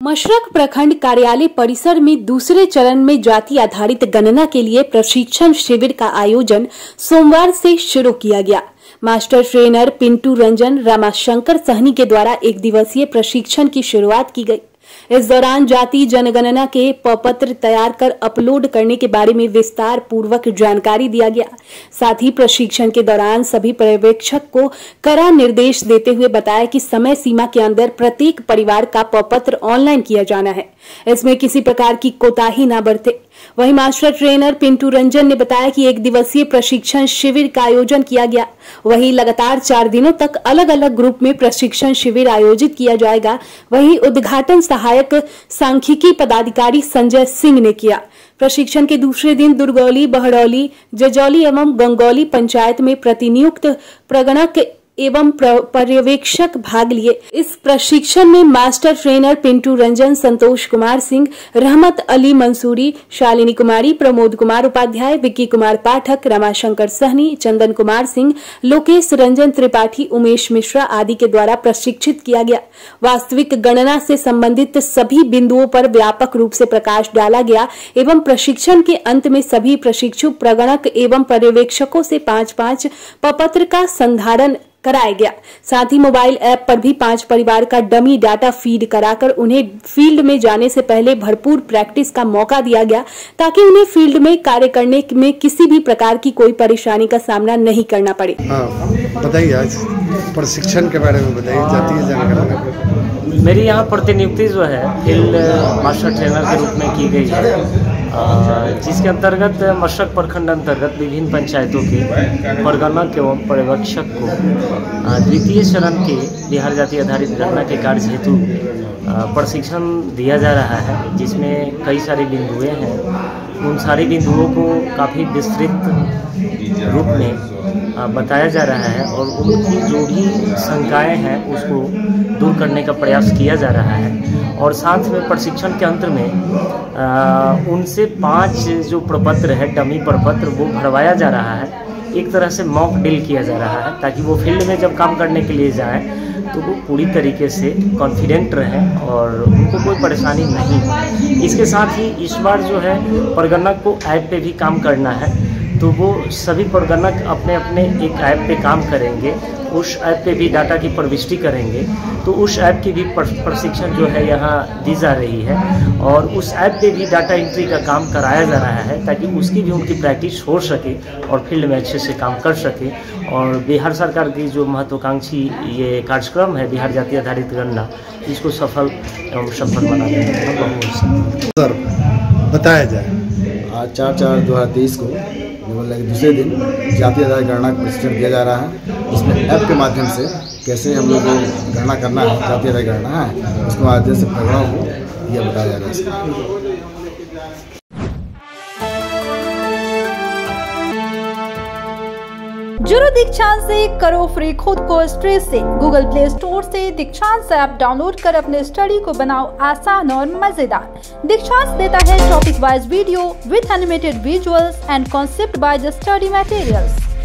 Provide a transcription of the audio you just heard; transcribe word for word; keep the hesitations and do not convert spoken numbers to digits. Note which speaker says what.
Speaker 1: मशरक प्रखंड कार्यालय परिसर में दूसरे चरण में जाति आधारित गणना के लिए प्रशिक्षण शिविर का आयोजन सोमवार से शुरू किया गया। मास्टर ट्रेनर पिंटू रंजन रमाशंकर सहनी के द्वारा एक दिवसीय प्रशिक्षण की शुरुआत की गई। इस दौरान जाति जनगणना के प्रपत्र तैयार कर अपलोड करने के बारे में विस्तार पूर्वक जानकारी दिया गया। साथ ही प्रशिक्षण के दौरान सभी पर्यवेक्षक को कड़ा निर्देश देते हुए बताया कि समय सीमा के अंदर प्रत्येक परिवार का प्रपत्र ऑनलाइन किया जाना है, इसमें किसी प्रकार की कोताही न बरते। वहीं मास्टर ट्रेनर पिंटू रंजन ने बताया कि एक दिवसीय प्रशिक्षण शिविर का आयोजन किया गया। वहीं लगातार चार दिनों तक अलग अलग ग्रुप में प्रशिक्षण शिविर आयोजित किया जाएगा। वहीं उद्घाटन सहायक सांख्यिकी पदाधिकारी संजय सिंह ने किया। प्रशिक्षण के दूसरे दिन दुर्गौली, बहरौली, जजौली एवं गंगौली पंचायत में प्रतिनियुक्त प्रगणक एवं पर्यवेक्षक भाग लिए। इस प्रशिक्षण में मास्टर ट्रेनर पिंटू रंजन, संतोष कुमार सिंह, रहमत अली मंसूरी, शालिनी कुमारी, प्रमोद कुमार उपाध्याय, विक्की कुमार पाठक, रमाशंकर सहनी, चंदन कुमार सिंह, लोकेश रंजन त्रिपाठी, उमेश मिश्रा आदि के द्वारा प्रशिक्षित किया गया। वास्तविक गणना से संबंधित सभी बिंदुओं पर व्यापक रूप से प्रकाश डाला गया एवं प्रशिक्षण के अंत में सभी प्रशिक्षु प्रगणक एवं पर्यवेक्षकों से पांच पांच प्रपत्र का संधारण कराया गया। साथ ही मोबाइल ऐप पर भी पांच परिवार का डमी डाटा फीड कराकर उन्हें फील्ड में जाने से पहले भरपूर प्रैक्टिस का मौका दिया गया, ताकि उन्हें फील्ड में कार्य करने में किसी भी प्रकार की कोई परेशानी का सामना नहीं करना पड़े।
Speaker 2: हाँ, बताइए आज प्रशिक्षण के बारे में बताइए, जातीय जनगणना।
Speaker 3: मेरी यहाँ प्रतिनियुक्ति जो है फील्ड मास्टर ट्रेनर के रूप में की गई है, जिसके अंतर्गत मशरक प्रखंड अंतर्गत विभिन्न पंचायतों के प्रगणक एवं पर्यवेक्षक को द्वितीय चरण के बिहार जाति आधारित गणना के कार्य हेतु प्रशिक्षण दिया जा रहा है, जिसमें कई सारे बिंदुएं हैं। उन सारे बिंदुओं को काफ़ी विस्तृत रूप में बताया जा रहा है और उनकी जो भी शंकाएं हैं उसको दूर करने का प्रयास किया जा रहा है। और साथ में प्रशिक्षण के अंत में आ, उनसे पांच जो प्रपत्र है, डमी प्रपत्र, वो भरवाया जा रहा है। एक तरह से मॉक ड्रिल किया जा रहा है, ताकि वो फील्ड में जब काम करने के लिए जाएं तो वो पूरी तरीके से कॉन्फिडेंट रहें और उनको कोई परेशानी नहीं। इसके साथ ही इस बार जो है प्रगणक को ऐप पे भी काम करना है, तो वो सभी प्रगणक अपने अपने एक ऐप पे काम करेंगे। उस ऐप पे भी डाटा की प्रविष्टि करेंगे, तो उस ऐप की भी प्रशिक्षण जो है यहाँ दी जा रही है और उस ऐप पे भी डाटा एंट्री का काम कराया जा रहा है, ताकि उसकी भी उनकी प्रैक्टिस हो सके और फील्ड में अच्छे से काम कर सके। और बिहार सरकार की जो महत्वाकांक्षी ये कार्यक्रम है बिहार जाति आधारित गणना, इसको सफल एवं सफल बनाने में बहुत
Speaker 2: सर बताया जाए।
Speaker 4: आज चार चार दो हज़ार तेईस को दूसरे दिन जाति आधारित गणना का प्रशिक्षण दिया जा रहा है। इसमें ऐप के माध्यम से कैसे हम लोग को गणना करना है, जाति आधारित गणना है, उसके माध्यम से प्रगणों को यह बताया जा रहा है।
Speaker 5: जुड़ो दीक्षांत से, करो फ्री खुद को स्ट्रेस से। गूगल प्ले स्टोर से दीक्षांत ऐप डाउनलोड कर अपने स्टडी को बनाओ आसान और मजेदार। दीक्षांत देता है topic wise video with animated visuals and concept by the study materials.